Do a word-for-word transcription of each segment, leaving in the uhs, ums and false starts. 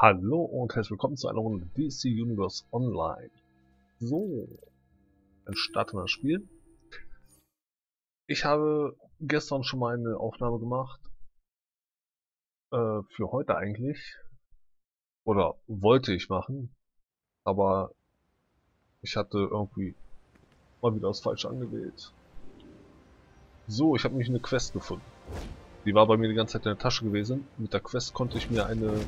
Hallo und herzlich willkommen zu einer Runde D C Universe Online. So, ein startendes Spiel. Ich habe gestern schon mal eine Aufnahme gemacht, äh, für heute eigentlich, oder wollte ich machen, aber ich hatte irgendwie mal wieder das Falsche angewählt. So, ich habe nämlich eine Quest gefunden. Die war bei mir die ganze Zeit in der Tasche gewesen. Mit der Quest konnte ich mir eine...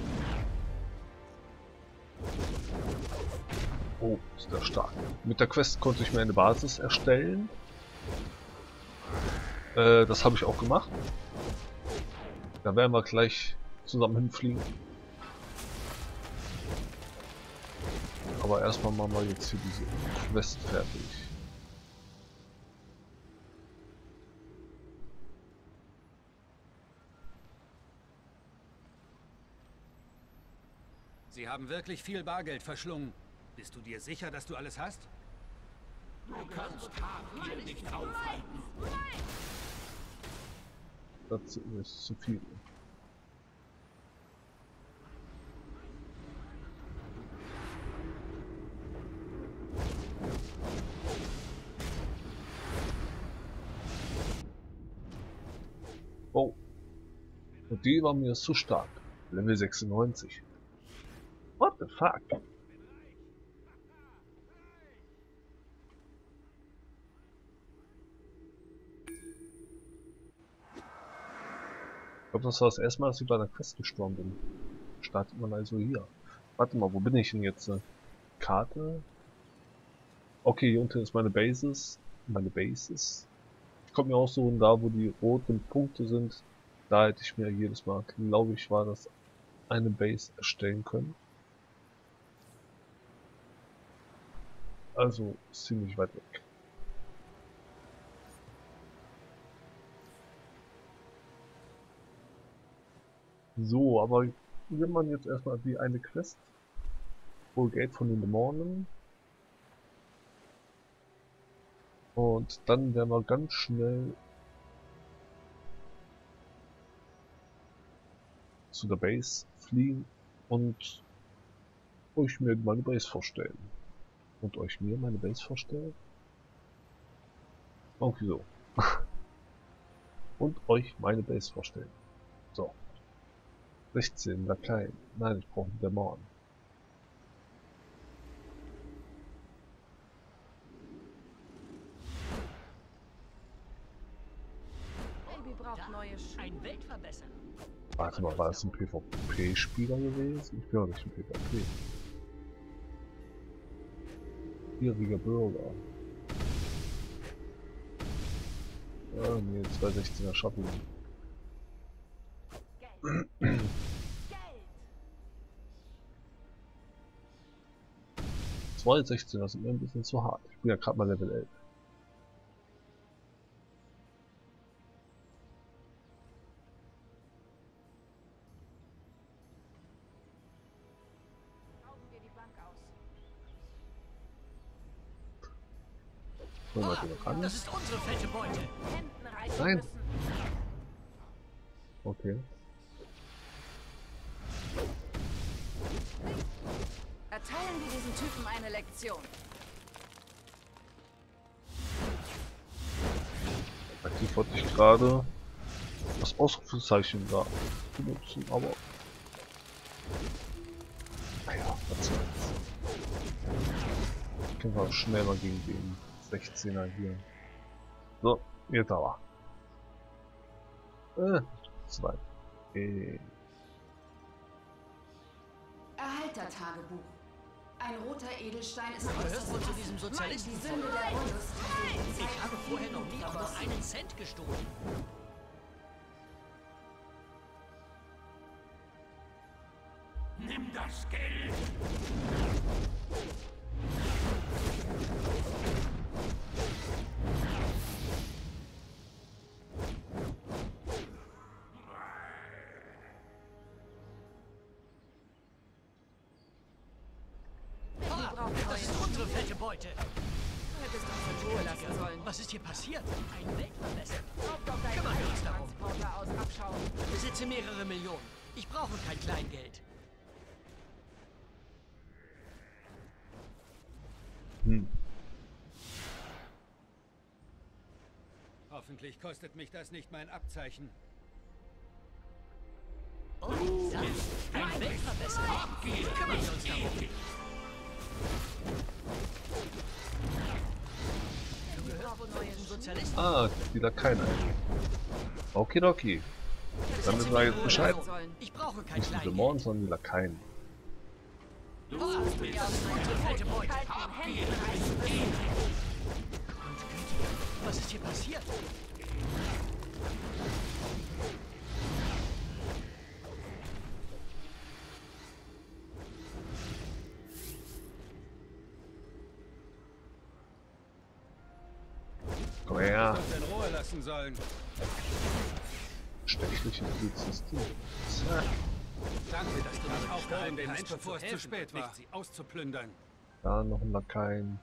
Oh, ist der stark. Mit der Quest konnte ich mir eine Basis erstellen. Äh, das habe ich auch gemacht. Da werden wir gleich zusammen hinfliegen. Aber erstmal machen wir jetzt hier diese Quest fertig. Sie haben wirklich viel Bargeld verschlungen. Bist du dir sicher, dass du alles hast? Du kannst Hartnell nicht aufhalten. Das ist zu viel. Oh. Und die war mir zu stark. Level sechsundneunzig. What the fuck? Ich glaube, das war das erste Mal, dass ich bei einer Quest gestorben bin. Startet man also hier. Warte mal, wo bin ich denn jetzt? Karte? Okay, hier unten ist meine Basis. Meine Basis. Ich komme mir aussuchen, da wo die roten Punkte sind. Da hätte ich mir jedes Mal, glaube ich, war das eine Base erstellen können. Also ziemlich weit weg. So, aber wenn man jetzt erstmal die eine Quest, Full Gate von den Dämonen, und dann werden wir ganz schnell zu der Base fliegen und euch mir meine Base vorstellen. Und euch mir meine Base vorstellen? Irgendwie so. Und euch meine Base vorstellen. So. sechzehn, da klein. Nein, ich brauche einen Dämon. Baby braucht neue Schuhe. Ein Weltverbesserer. Warte mal, war das ein PvP-Spieler gewesen? Ich bin auch nicht ein PvP. Gieriger Bürger. Ah, nee, zwei sechzehner Schatten. Geld. Geld. zwei sechzehner, das ist mir ein bisschen zu hart. Ich bin ja gerade mal Level elf. Rauben wir die Bank aus. So, mal wieder ran. Das ist unsere fette Beute. Händen reichen Nein. müssen. Okay. Erteilen wir diesen Typen eine Lektion. Aktiv wollte ich gerade das Ausrufezeichen da benutzen, aber naja, was soll's. Können wir schneller gegen den sechzehner hier. So, jetzt aber. Äh, zwei. Äh, Erhalter-Tagebuch. Ein roter Edelstein ist Gehörst äußerst wohl zu passend. diesem Die Sozialisten? Sünde der Wollust. Ich habe vorher noch nie auch nur einen Cent gestohlen. Nimm das Geld. Baby braucht neue Das ist Schuhe. unsere fette Beute. Du hättest uns in Ruhe lassen sollen. Was ist hier passiert? Ein Weltverbesserer. Raub doch deinen Kümmern wir uns darum. Transporter aus Abschaum. Ich besitze mehrere Millionen. Ich brauche kein Kleingeld. Hm. Hoffentlich kostet mich das nicht mein Abzeichen. Oh, das ist ein Weltverbesserer. Kümmern wir uns darum. Du gehörst wohl neuen Sozialisten. Ah, die Lakaien eigentlich. Okidoki. Dann wissen wir jetzt Bescheid. Ich brauche kein Nicht die Kleingeld. Dämonen, sondern die Lakaien. Du hast mir das alte Beute. Was ist hier passiert? Komm her. Ich hätte in Ruhe lassen sollen. Stechliche Polizistin. Zack. Danke, dass du mich aufgehalten den hast, Menschen bevor es zu zu helfen spät und war, nicht sie auszuplündern. Da noch ein Lakaien.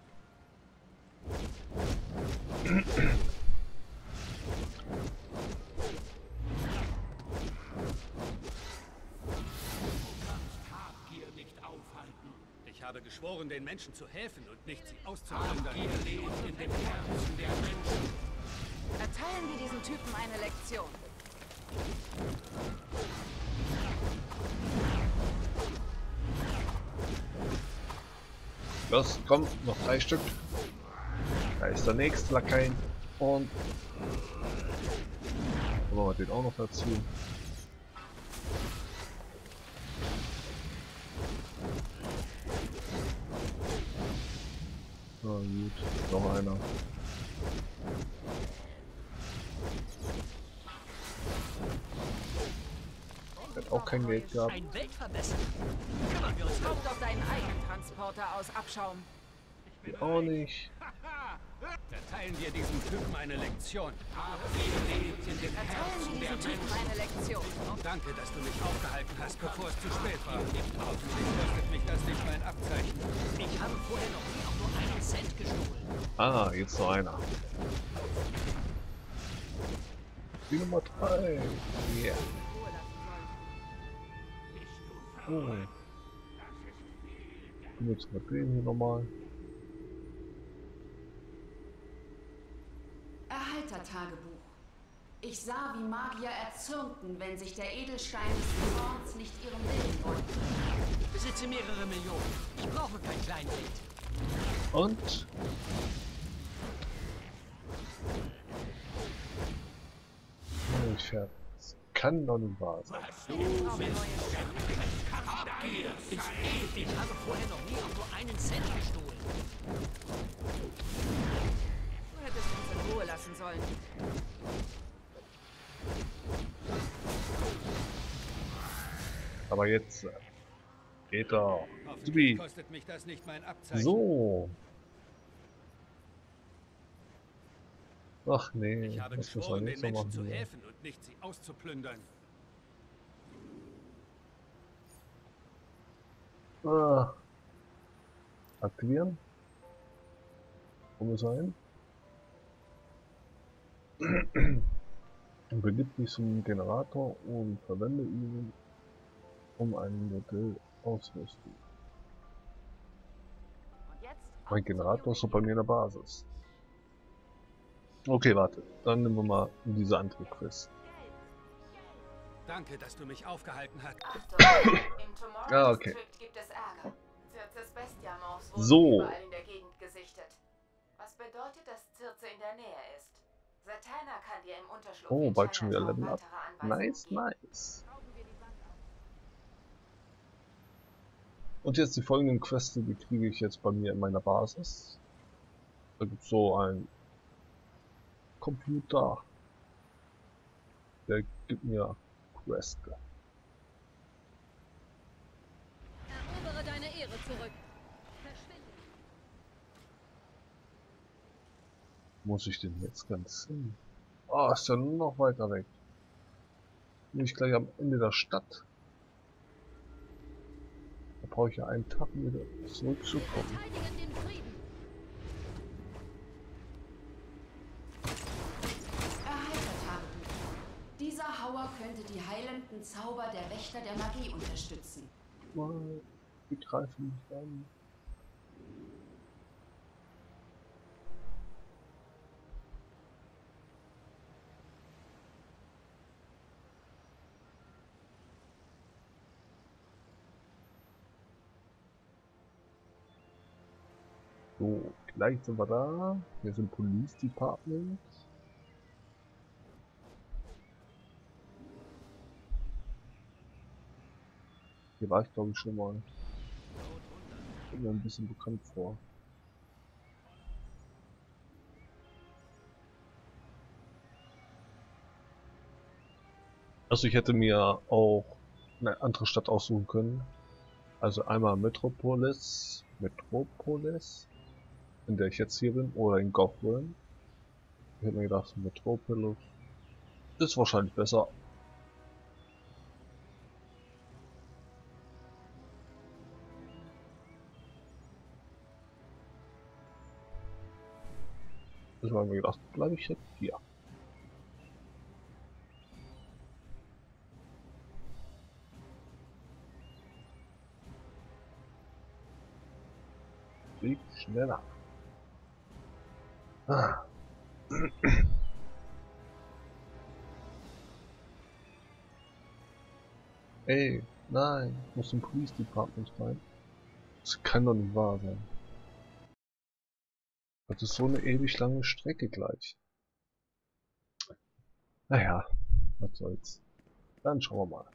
Ich habe geschworen, den Menschen zu helfen und nicht sie auszuplündern. Erteilen wir diesen Typen eine Lektion. Los, komm, noch drei Stück. Da ist der nächste Lakaien. Und wollen wir den auch noch dazu. Na gut, noch einer. Hat auch kein Geld gehabt. Ein Weltverbesserer. Kümmern wir uns darum. Kauf doch deinen eigenen Transporter aus Abschaum. Die auch nicht. Erteilen wir diesem Typen eine Lektion. Erteilen wir diesem Typen eine Lektion. Danke, dass du mich aufgehalten hast, bevor es zu spät war. Hoffentlich kostet mich das nicht mein Abzeichen. Ich habe vorher noch nie auch nur einen Cent gestohlen. Ah, jetzt noch einer. Die Nummer drei. Yeah. Oh. Benutzen wir den hier nochmal. Erhalter-Tagebuch. Ich sah, wie Magier erzürnten, wenn sich der Edelstein des Zorns nicht ihrem Willen beugt. Ich besitze mehrere Millionen. Ich brauche kein Kleingeld. Und oh, ich fährt. Das kann doch nicht wahr sein. Ich habe vorher noch nie auch nur einen Cent gestohlen. Du hättest uns in Ruhe lassen sollen. Aber jetzt äh, geht er. Hoffentlich Subi. kostet mich das nicht mein Abzeichen. So. Ach nee, Ich habe das müssen wir geschworen, den jetzt noch Menschen zu machen. hier. helfen und nicht sie auszuplündern. Ah. Aktivieren. Wo muss er hin? Begib dich zum Generator und verwende ihn, um ein Modell auszurüsten. Und jetzt? Mein Generator ist so bei mir in der Basis. Okay, warte. Dann nehmen wir mal diese andere Quest. Danke, dass du mich aufgehalten hast. Achtung, im Tomorrow Ah, okay. District gibt es Ärger. Zirzes Bestiamorphs wurden So. überall in der Gegend gesichtet. Was bedeutet, dass Circe in der Nähe ist? Zatanna kann dir im Unterschlupf Oh, in bald schon wieder Chinatown Level up. weitere Anweisungen Nice, geben. nice. Und jetzt die folgenden Quests, die kriege ich jetzt bei mir in meiner Basis. Da gibt es so ein Computer, der gibt mir Quest. Erobere deine Ehre zurück. Verschwinde. Muss ich denn jetzt ganz hin? Ah, ist ja nur noch weiter weg. Bin ich gleich am Ende der Stadt. Da brauche ich ja einen Tag, um wieder zurückzukommen. Verteidigen den Frieden. Erhalter-Tagebuch. Dieser Hauer könnte die heilenden Zauber der Wächter der Magie unterstützen. Mal, die greifen mich an. So, gleich sind wir da. Wir sind Police Department. Hier war ich glaube ich schon mal. Kommt mir ein bisschen bekannt vor. Also ich hätte mir auch eine andere Stadt aussuchen können. Also einmal Metropolis, Metropolis, in der ich jetzt hier bin, oder in Gotham. Ich hätte mir gedacht, Metropolis ist wahrscheinlich besser. Ich habe mir gedacht, bleibe ich jetzt hier. Flieg schneller. Ah. Ey, nein, ich muss im Police Department rein. Das kann doch nicht wahr sein. Das ist so eine ewig lange Strecke gleich. Naja, was soll's. Dann schauen wir mal.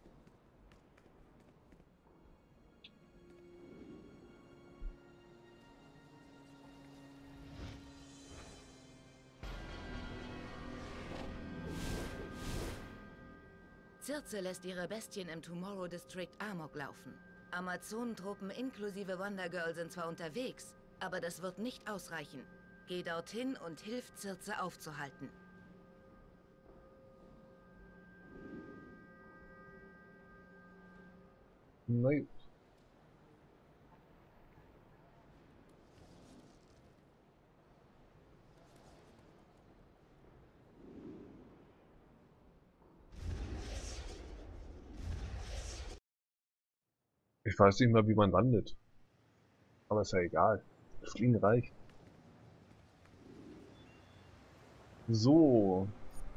Circe lässt ihre Bestien im Tomorrow District Amok laufen. Amazonentruppen inklusive Wonder Girl sind zwar unterwegs, aber das wird nicht ausreichen. Geh dorthin und hilf Circe aufzuhalten. Nein. Ich weiß nicht mehr, wie man landet. Aber ist ja egal. Fliegen reicht. So.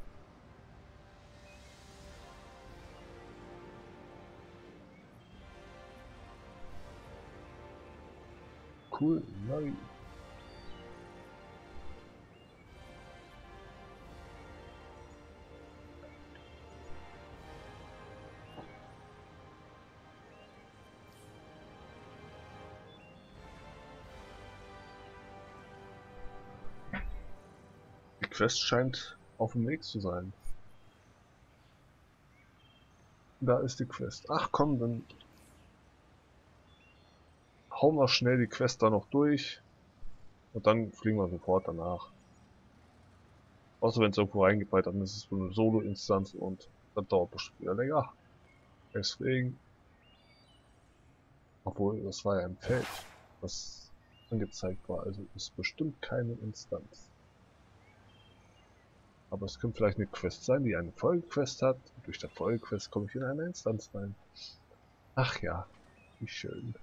Cool, nein. Die Quest scheint auf dem Weg zu sein. Da ist die Quest. Ach komm, dann hauen wir schnell die Quest da noch durch und dann fliegen wir sofort danach. Außer wenn es irgendwo reingeht, dann ist es so eine Solo-Instanz und dann dauert bestimmt wieder länger. Deswegen, obwohl das war ja im Feld, was angezeigt war, also ist bestimmt keine Instanz. Aber es könnte vielleicht eine Quest sein, die eine Folgequest hat. Und durch die Folgequest komme ich in eine Instanz rein. Ach ja, wie schön.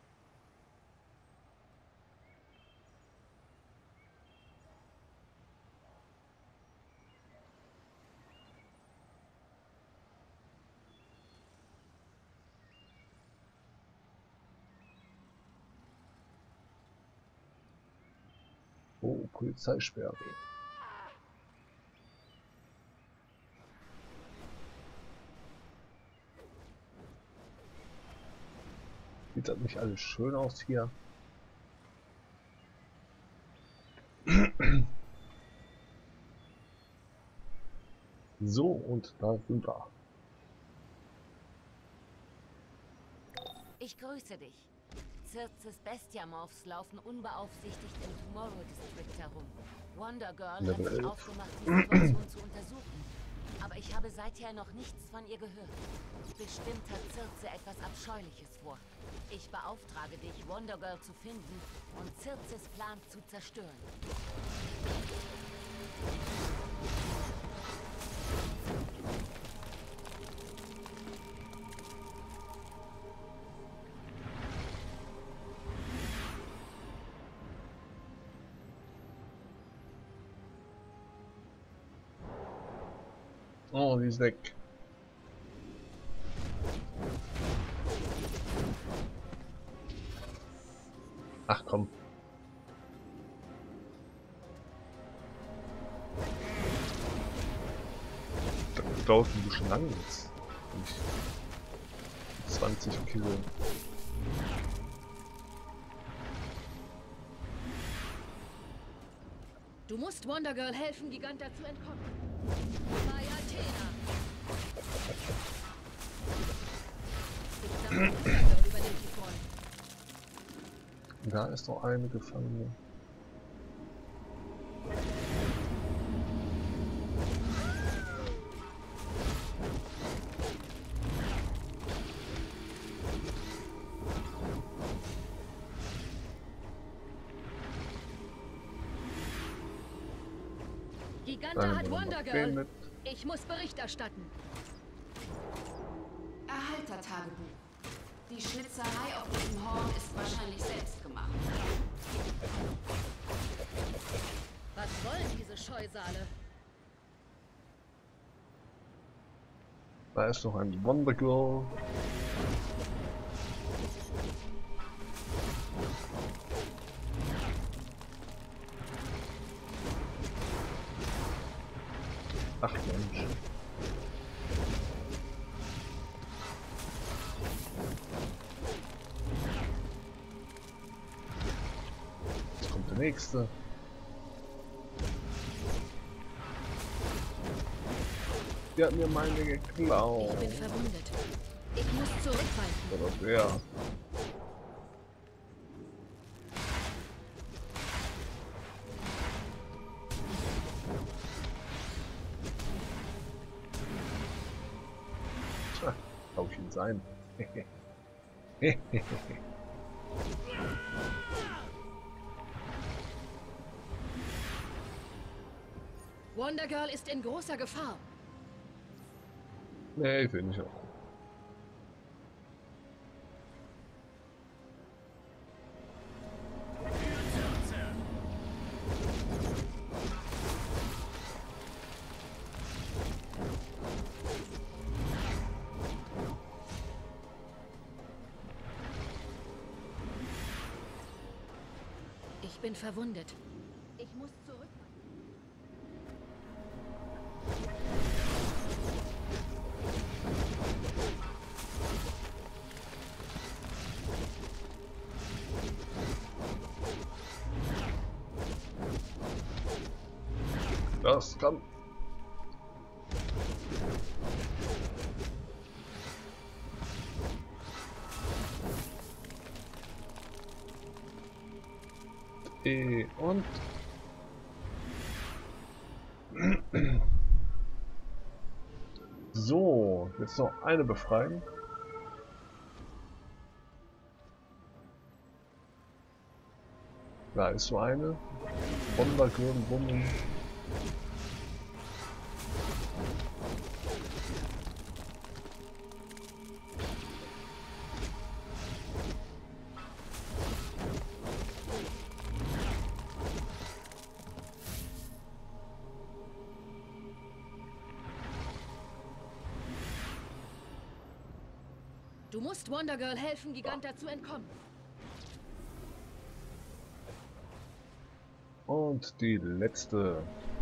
Oh, Polizeisperre. Sieht das nicht alles schön aus hier? So, und da sind wir. Ich grüße dich. Circes Bestiamorphs laufen unbeaufsichtigt im Tomorrow District herum. Wonder Girl hat Level sich elf. aufgemacht, die Situation zu untersuchen. Aber ich habe seither noch nichts von ihr gehört. Bestimmt hat Circe etwas Abscheuliches vor. Ich beauftrage dich, Wonder Girl zu finden und Circes Plan zu zerstören. Oh, die ist weg. Ach komm. dauert ein bisschen lang jetzt. Wenn ich zwanzig Kilo. Du musst Wonder Girl helfen, Giganta zu entkommen. Bei Athena. Ich sage, Wonder Girl übernimmt die Front. Da ist noch eine Gefangene. Giganta Dann hat nehmen wir noch Wonder den Girl. mit. Ich muss Bericht erstatten. Erhalter-Tagebuch. Die Schnitzerei auf diesem Horn ist wahrscheinlich selbst gemacht. Was wollen diese Scheusale? Da ist noch ein Wonder Girl. Ach Mensch. Jetzt kommt der nächste. Der hat mir meine geklaut. Ich bin verwundet. Ich muss zurückweichen. Oder wer? Tja, glaub ich ihn sein. Wonder Girl ist in großer Gefahr. Nee, ich will nicht auch. Ich bin verwundet. Ich muss zurück. Das kann. E und so, jetzt noch eine befreien. Da ist so eine. Wonder Girl Woman. Du musst Wonder Girl helfen, Giganta zu entkommen. Und die letzte.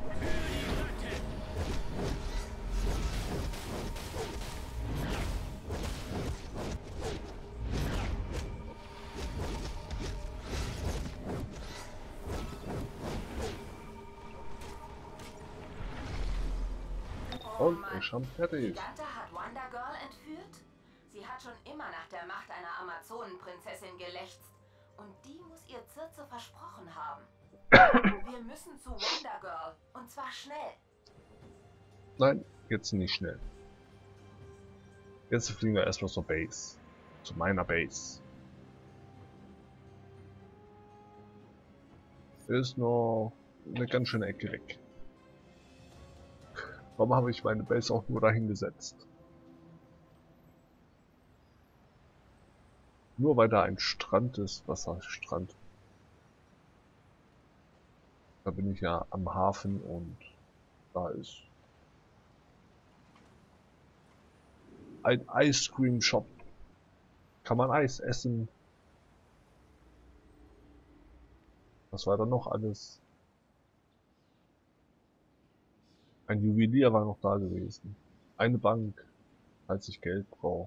Und ich schon fertig. Giganta hat Wonder Girl entführt? Sie hat schon immer nach der Macht einer Amazonenprinzessin gelächzt. Und die muss ihr Circe versprochen haben. Wir müssen zu Wonder Girl. Und zwar schnell. Nein, jetzt nicht schnell. Jetzt fliegen wir erstmal zur Base. Zu meiner Base. Ist noch eine ganz schöne Ecke weg. Warum habe ich meine Base auch nur dahin gesetzt? Nur weil da ein Strand ist. Was heißt Strand? Da bin ich ja am Hafen und da ist ein Ice Cream Shop. Kann man Eis essen. Was war da noch alles? Ein Juwelier war noch da gewesen. Eine Bank, falls ich Geld brauche.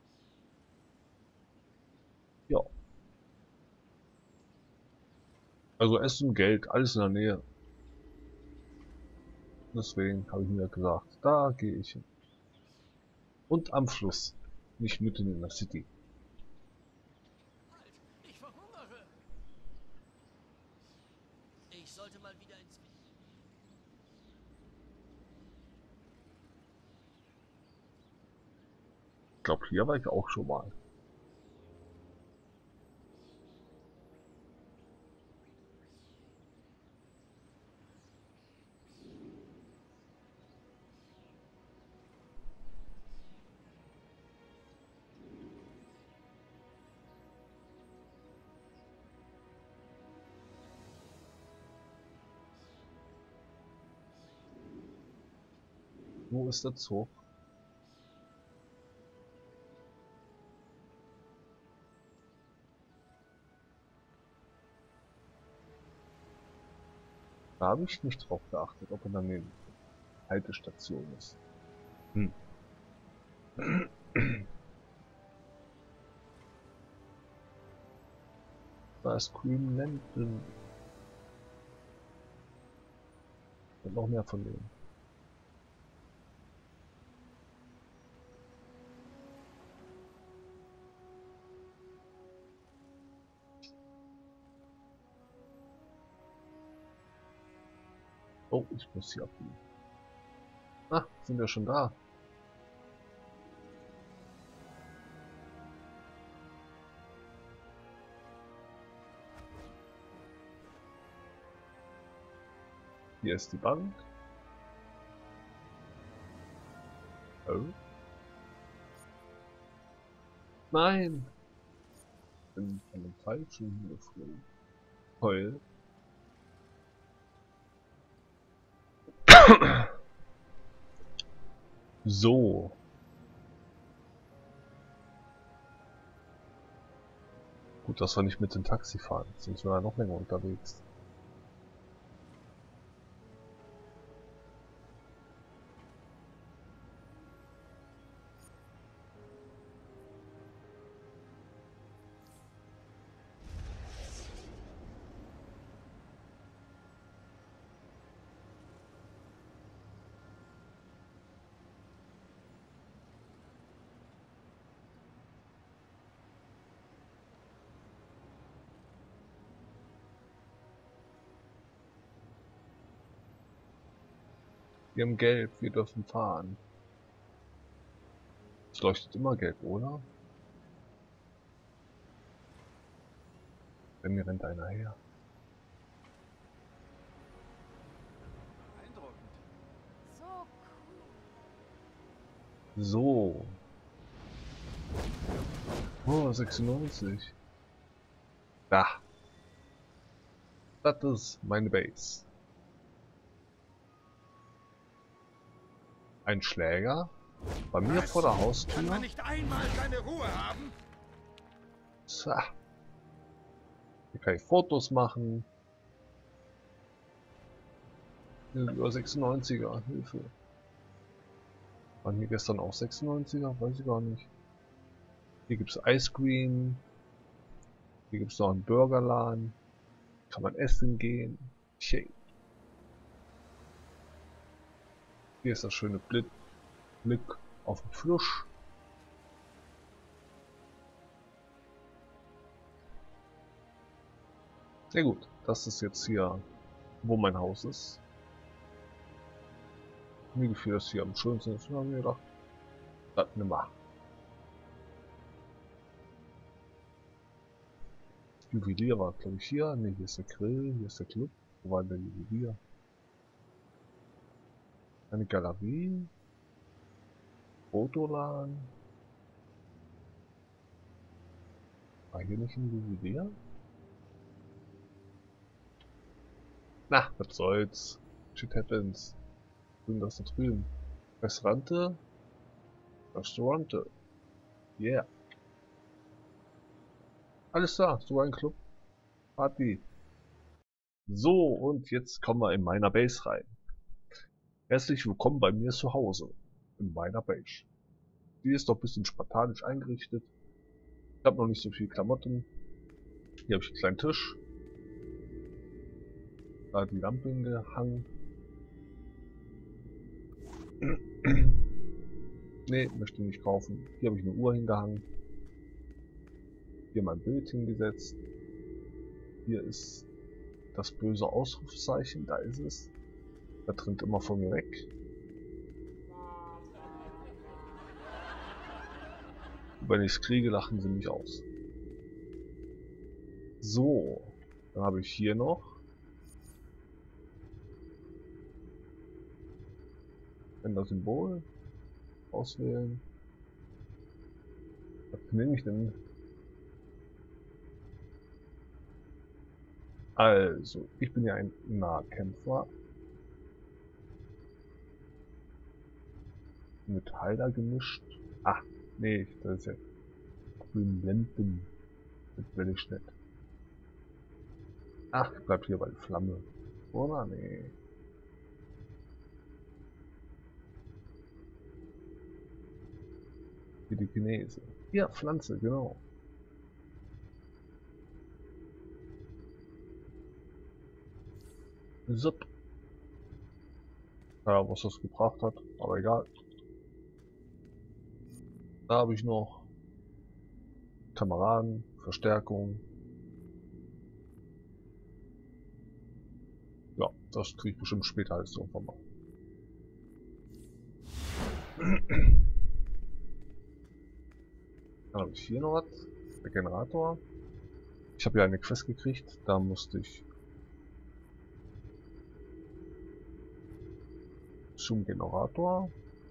Ja. Also Essen, Geld, alles in der Nähe. Deswegen habe ich mir gesagt, da gehe ich hin. Und am Fluss, nicht mitten in der City. Halt, ich verhungere. Ich sollte mal wieder ins... Ich glaube, hier war ich auch schon mal. Wo ist der Zug? Da habe ich nicht drauf geachtet, ob er dann eine Haltestation ist. Hm. Da ist Green Lantern. Und noch mehr von denen. Oh, ich muss hier abbiegen. Ah, sind wir schon da? Hier ist die Bank. Oh. Nein! Ich bin von dem Falschen geflogen. Toll. So. Gut, dass wir nicht mit dem Taxi fahren, sonst wären wir noch länger unterwegs. Wir haben Gelb, wir dürfen fahren. Es leuchtet immer gelb, oder? Bei mir rennt einer her. Beeindruckend. So So. Oh, sechsundneunzig. Da. Das ist meine Base. Ein Schläger. Bei mir vor der Haustür. Kann man nicht einmal seine Ruhe haben? Tja. Hier kann ich Fotos machen. Über sechsundneunziger, Hilfe. Waren hier gestern auch sechsundneunziger? Weiß ich gar nicht. Hier gibt es Ice Cream. Hier gibt es noch einen Burgerladen. Kann man essen gehen. Shake. Hier ist das schöne Blick, Blick auf den Fluss. Sehr gut. Das ist jetzt hier, wo mein Haus ist. Mir gefiel das hier am schönsten. Ich habe mir gedacht, das nimm mal. Juwelier war, glaube ich, hier. Ne, hier ist der Grill, hier ist der Club. Wo war der Juwelier? Eine Galerie. Fotoladen. War hier nicht ein Juwelier? Na, was soll's. Shit happens. Und das da drüben. Restaurante. Restaurante. Yeah. Alles da, so ein Club. Party. So, und jetzt kommen wir in meiner Base rein. Herzlich willkommen bei mir zu Hause. in meiner Base. Die ist doch ein bisschen spartanisch eingerichtet. Ich habe noch nicht so viel Klamotten. Hier habe ich einen kleinen Tisch. Da die Lampe hingehangen. Ne, möchte ich nicht kaufen. Hier habe ich eine Uhr hingehangen. Hier mein Bild hingesetzt. Hier ist das böse Ausrufezeichen. Da ist es. Das trennt immer von mir weg. Wenn ich es kriege, lachen sie mich aus. So, dann habe ich hier noch das Symbol auswählen. Was nehme ich denn? Also, ich bin ja ein Nahkämpfer. Mit Heiler gemischt. Ah, nee, das ist ja grün Blenden. Das will ich nicht. Ach, ich bleib hier bei der Flamme. Oder? Nee. Wie die Chinesen. Ja, Pflanze, genau. Sup. Ja, was das gebracht hat, aber egal. Da habe ich noch Kameraden, Verstärkung. Ja, das kriege ich bestimmt später alles irgendwann mal. Dann habe ich hier noch was. Der Generator. Ich habe ja eine Quest gekriegt, da musste ich zum Generator.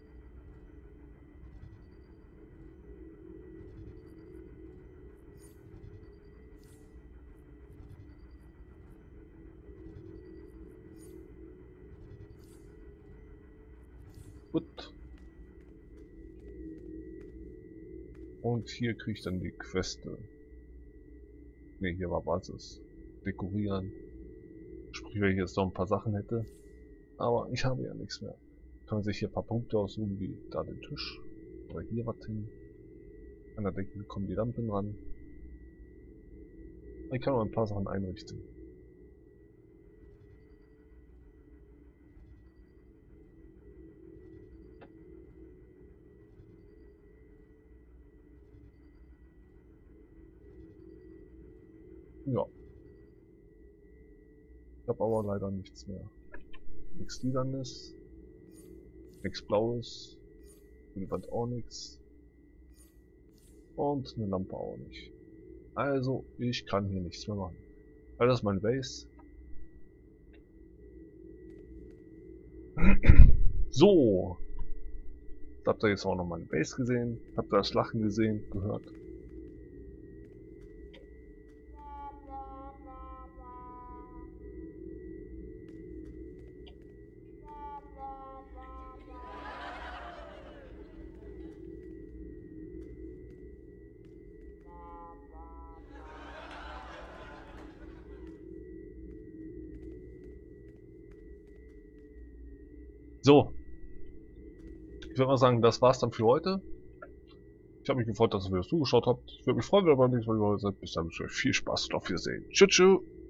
Gut. Und hier kriege ich dann die Queste. Ne, hier war Basis. Dekorieren. Sprich, wenn ich jetzt noch ein paar Sachen hätte. Aber ich habe ja nichts mehr. Kann man sich hier ein paar Punkte aussuchen, wie da den Tisch. Oder hier was hin. An der Decke kommen die Lampen ran. Ich kann auch ein paar Sachen einrichten. Ja. Ich habe aber leider nichts mehr. Nichts Lilanes. Nichts Blaues. Für die Wand auch nichts. Und eine Lampe auch nicht. Also, ich kann hier nichts mehr machen. Weil das ist mein Base. So. Habt ihr jetzt auch noch meine Base gesehen? Habt ihr das Lachen gesehen, gehört? So. Ich würde mal sagen, das war's dann für heute. Ich habe mich gefreut, dass ihr mir das zugeschaut habt. Ich würde mich freuen, wenn ihr beim nächsten Mal dabei seid. Bis dann, viel Spaß und auf Wiedersehen. Tschüss, tschüss.